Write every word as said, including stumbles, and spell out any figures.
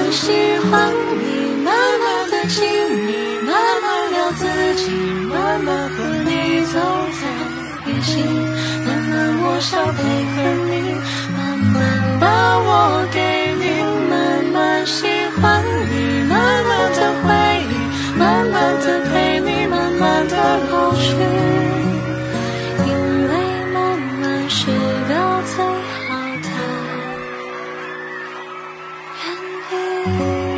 的喜欢你，慢慢的亲密，慢慢聊自己，慢慢和你走在一起，慢慢我想配合你，慢慢把我给你，慢慢喜欢你，慢慢的回忆，慢慢的陪你，慢慢的老去，因为慢慢是个最好的原因。